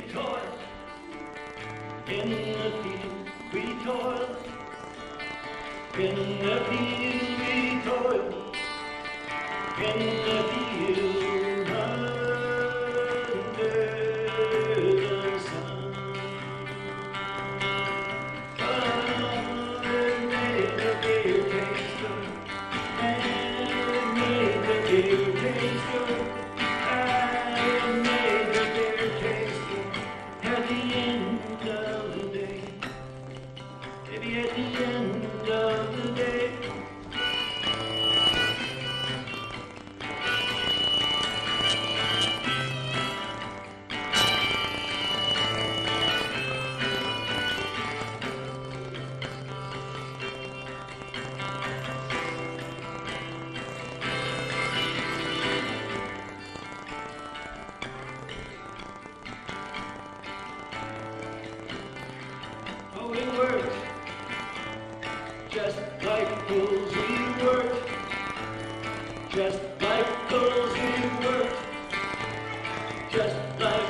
toil. In the field we toil. In the field we toil. In the field under the sun. God made the beer taste good, and made the beer taste good. I made the beer taste good at the end of the day. Maybe at the end of the day. Oh, we worked just like fools, we worked just like fools, we worked just like